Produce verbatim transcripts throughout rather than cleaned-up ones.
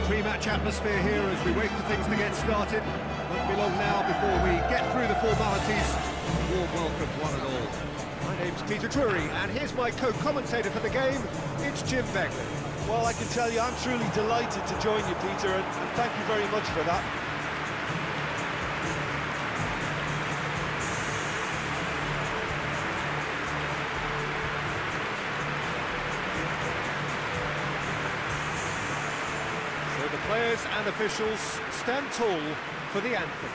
pre-match atmosphere here as we wait for things to get started. Won't be long now before we get through the formalities. A warm welcome, one and all. My name's Peter Drury, and here's my co-commentator for the game. It's Jim Begley. Well, I can tell you, I'm truly delighted to join you, Peter, and, and thank you very much for that. So the players and officials stand tall for the anthem.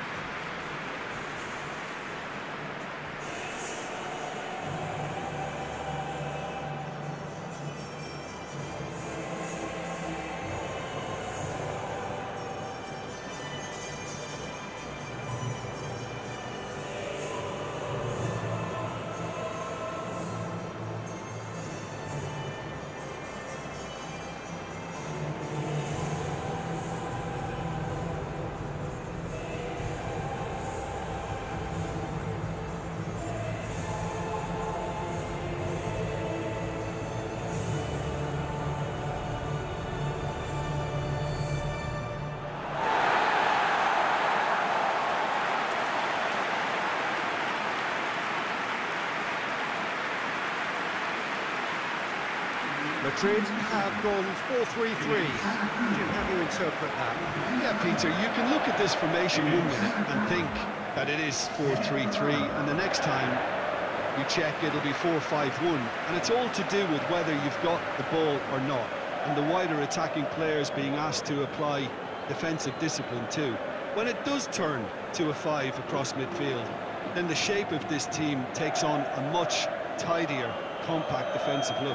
Madrid have gone four three three. Jim, how do you interpret that? Yeah, Peter, you can look at this formation one minute and think that it is four three three, and the next time you check it'll be four five one, and it's all to do with whether you've got the ball or not, and the wider attacking players being asked to apply defensive discipline too. When it does turn to a five across midfield, then the shape of this team takes on a much tidier, compact defensive look.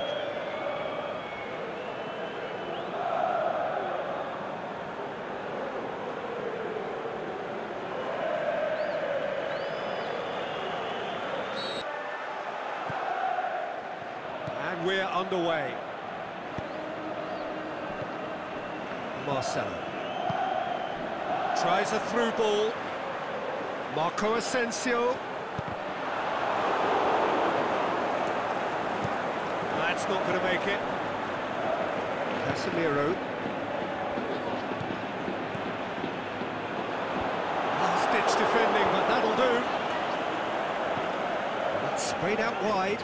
We're underway. Marcelo tries a through ball. Marco Asensio. That's not going to make it. Casemiro. Last-ditch defending, but that'll do. That's sprayed out wide.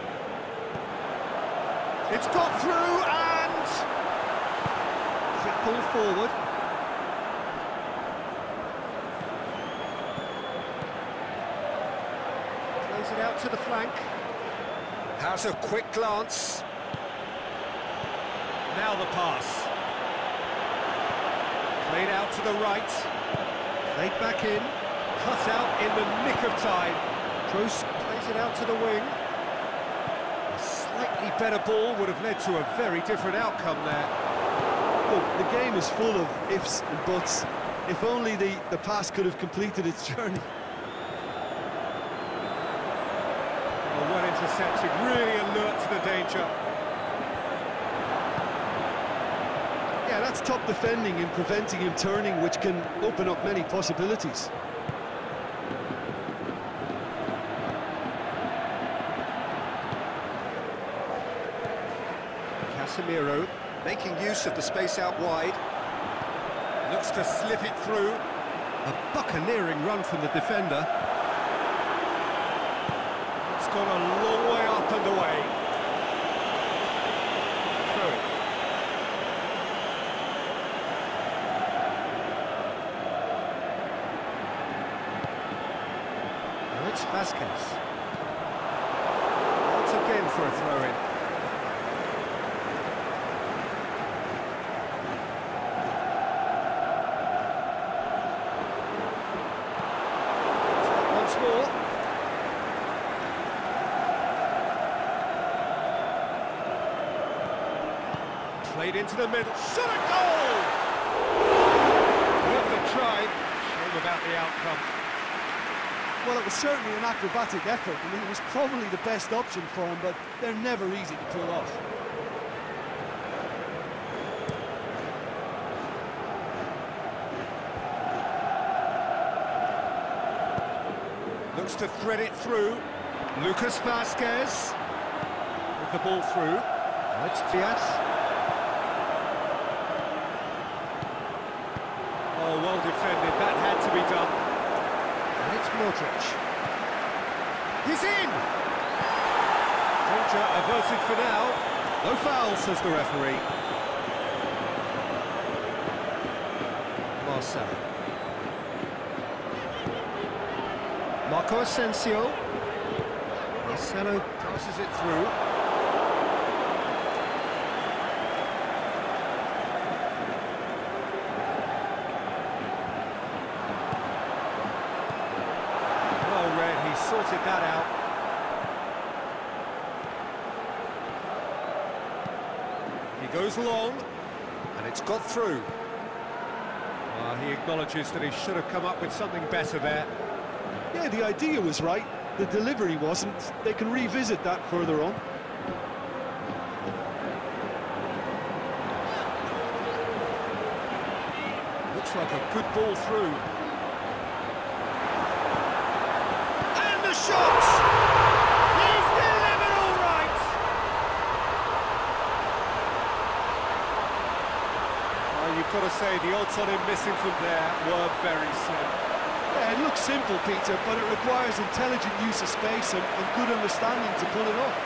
It's got through and quick ball forward. Plays it out to the flank. Has a quick glance. Now the pass. Played out to the right. Played back in. Cut out in the nick of time. Kroos plays it out to the wing. Slightly better ball would have led to a very different outcome there. Look, the game is full of ifs and buts. If only the, the pass could have completed its journey. Well, well intercepted, really alert to the danger. Yeah, that's top defending and preventing him turning, which can open up many possibilities. Casemiro making use of the space out wide. Looks to slip it through. A buccaneering run from the defender. It's gone a long way up and away. Through. Now it's Vasquez. Once again for a throw-in. Played into the middle, shot a goal! Worth a try, shame about the outcome. Well, it was certainly an acrobatic effort. I mean, it was probably the best option for him, but they're never easy to pull off. Looks to thread it through. Lucas Vasquez with the ball through. Now it's Diaz. Oh, well defended, that had to be done. And it's Modric. He's in! Danger averted for now. No foul, says the referee. Marcelo. Marco Asensio. Marcelo passes it through. Well read, he sorted that out. He goes long, and it's got through. Uh, he acknowledges that he should have come up with something better there. Yeah, the idea was right, the delivery wasn't. They can revisit that further on. Looks like a good ball through. And the shot! He's delivered all right! Well, you've got to say, the odds on him missing from there were very slim. Yeah, it looks simple, Peter, but it requires intelligent use of space and, and good understanding to pull it off.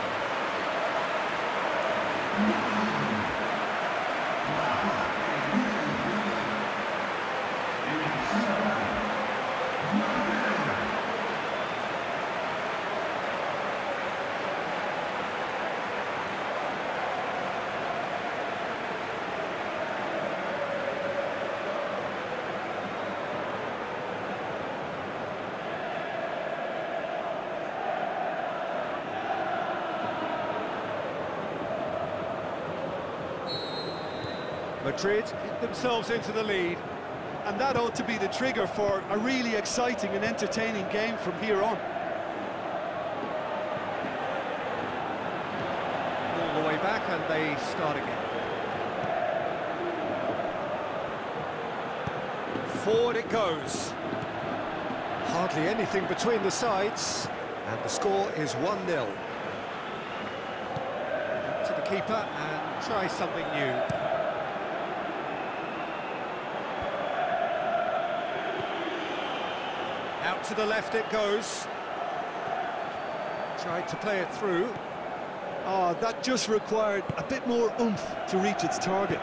Madrid get themselves into the lead. And that ought to be the trigger for a really exciting and entertaining game from here on. All the way back, and they start again. Forward it goes. Hardly anything between the sides, and the score is one nil. To the keeper and try something new. Out to the left it goes. Tried to play it through. Oh, that just required a bit more oomph to reach its target.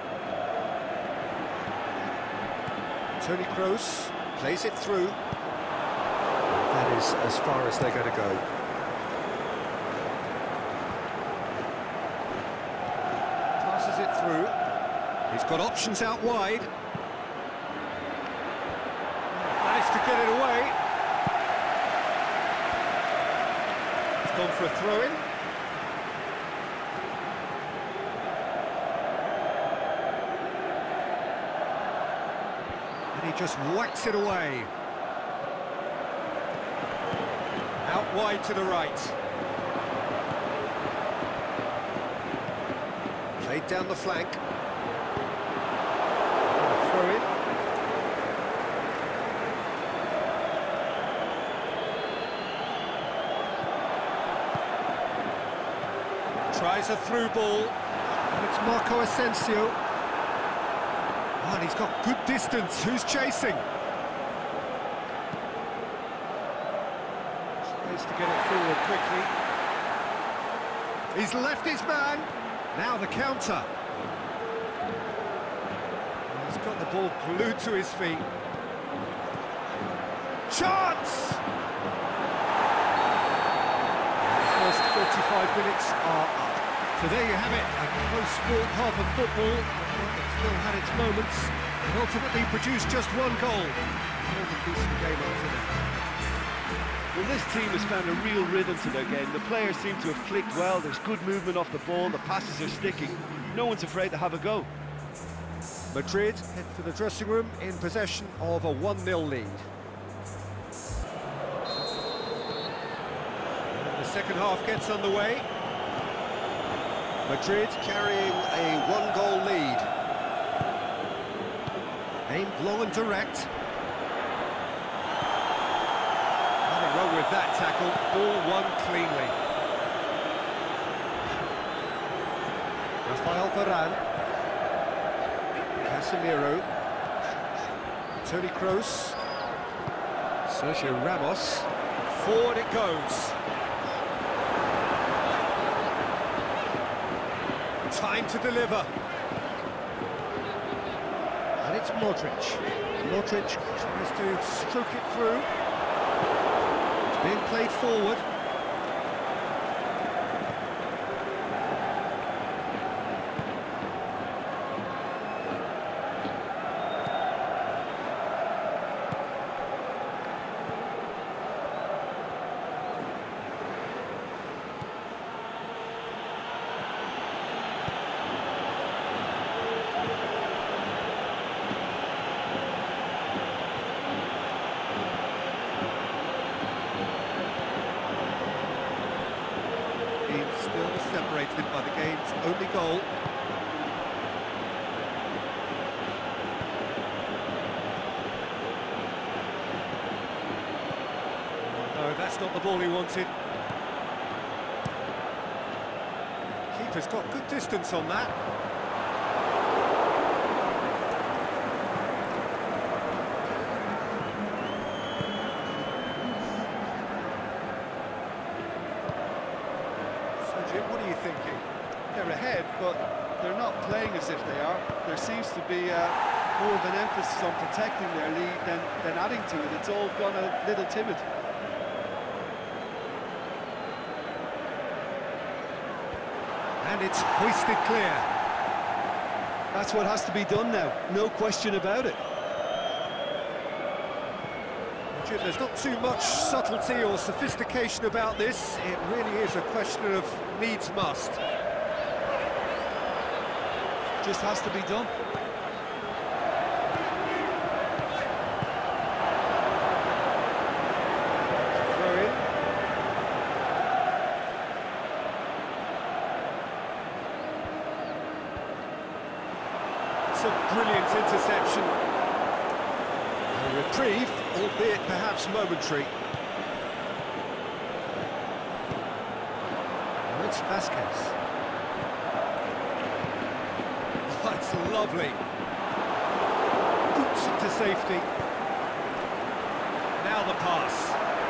Toni Kroos plays it through. That is as far as they're going to go. Passes it through. He's got options out wide. Managed to get it away. He's gone for a throw-in. And he just whacks it away. Out wide to the right. Played down the flank. Throw-in. Tries a through ball, and it's Marco Asensio. Oh, and he's got good distance. Who's chasing? Tries to get it forward quickly. He's left his man. Now the counter. He's got the ball glued to his feet. Chance! The first forty-five minutes are up. So there you have it, a close-fought half of football. It still had its moments, and ultimately produced just one goal. All the decent game up to now. Well, this team has found a real rhythm to their game. The players seem to have clicked well. There's good movement off the ball. The passes are sticking. No one's afraid to have a go. Madrid head for the dressing room in possession of a one nil lead. And the second half gets underway. Madrid carrying a one-goal lead. Aimed long and direct. Nothing wrong with that tackle. Ball won cleanly. Rafael Varane. Casemiro. Toni Kroos. Sergio Ramos. Forward it goes. Time to deliver. And it's Modric. Modric tries to stroke it through. It's being played forward. Still separated by the game's only goal. No, that's not the ball he wanted. Keeper's got good distance on that. What are you thinking? They're ahead, but they're not playing as if they are. There seems to be uh, more of an emphasis on protecting their lead than, than adding to it. It's all gone a little timid. And it's hoisted clear. That's what has to be done now, no question about it. There's not too much subtlety or sophistication about this. It really is a question of needs must. Just has to be done. Throw in. It's a brilliant interception. A reprieve, albeit perhaps momentary. Oh, it's Vasquez. Oh, that's lovely. Boots it to safety. Now the pass.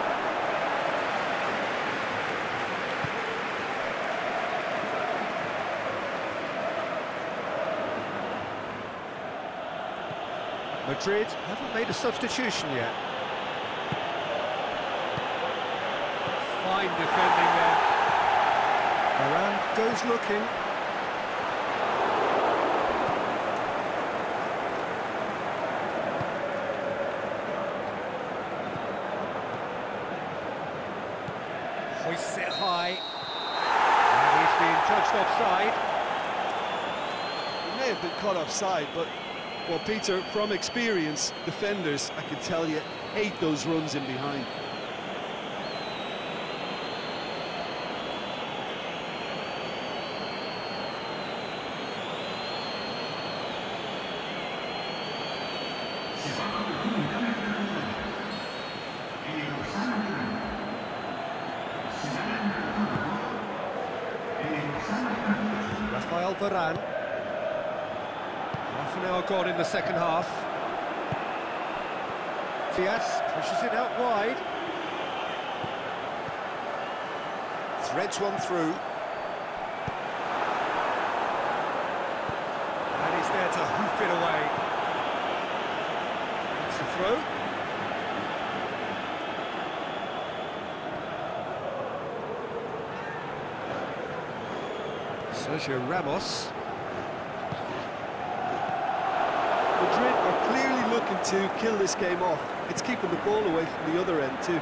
Madrid haven't made a substitution yet. Fine defending there. Varane goes looking. Hoists it high. And he's being judged offside. He may have been caught offside, but well, Peter, from experience, defenders, I can tell you, hate those runs in behind. Rafael Varane. Half an hour gone in the second half. Diaz pushes it out wide. Threads one through. And he's there to hoof it away. It's a throw. Sergio Ramos. Madrid are clearly looking to kill this game off. It's keeping the ball away from the other end too.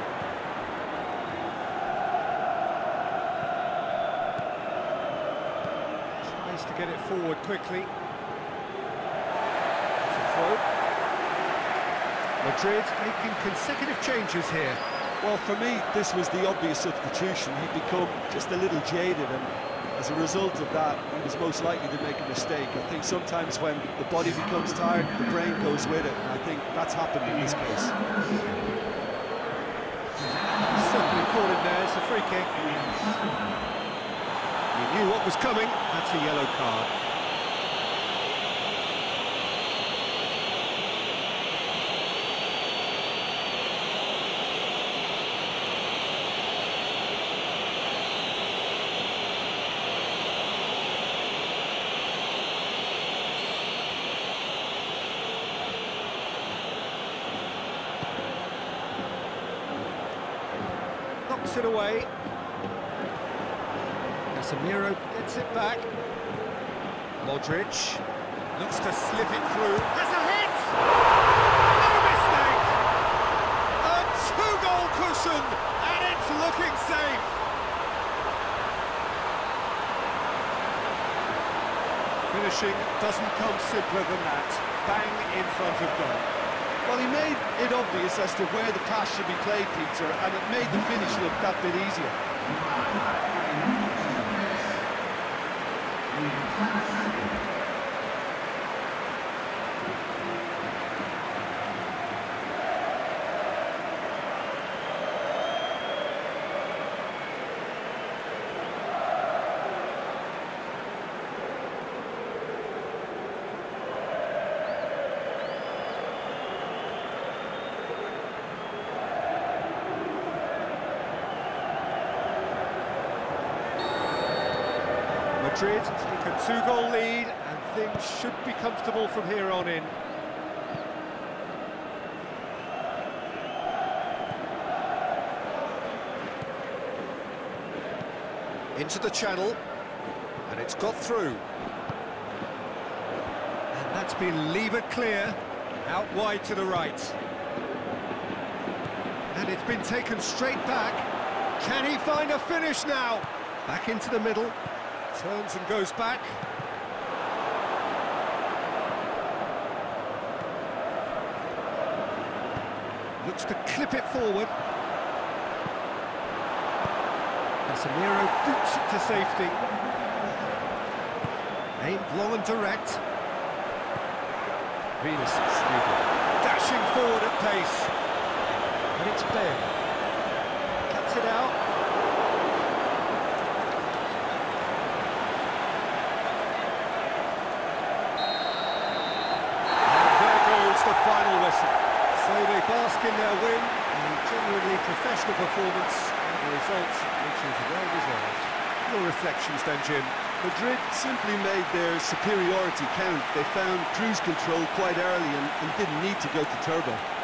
Tries to get it forward quickly. It's a throw. Madrid making consecutive changes here. Well, for me, this was the obvious substitution. He'd become just a little jaded, and as a result of that, he was most likely to make a mistake. I think sometimes when the body becomes tired, the brain goes with it, and I think that's happened in this case. Certainly caught him there, it's a free kick. He knew what was coming, that's a yellow card. knocks it away. Casemiro gets it back. Modric looks to slip it through. Has a hit! No mistake! A two-goal cushion, and it's looking safe. Finishing doesn't come simpler than that. Bang in front of goal. Well, he made it obvious as to where the pass should be played, Peter, and it made the finish look that bit easier. Madrid take a two-goal lead, and things should be comfortable from here on in. Into the channel, and it's got through. And that's been levered clear, out wide to the right. And it's been taken straight back. Can he find a finish now? Back into the middle. Turns and goes back. Looks to clip it forward. Casemiro boots it to safety. Aimed long and direct. Venus dashing forward at pace. And it's Ben. Cuts it out. The final whistle. So they bask in their win, a genuinely professional performance, and the result which is well deserved. Your reflections then, Jim? Madrid simply made their superiority count. They found cruise control quite early and, and didn't need to go to turbo.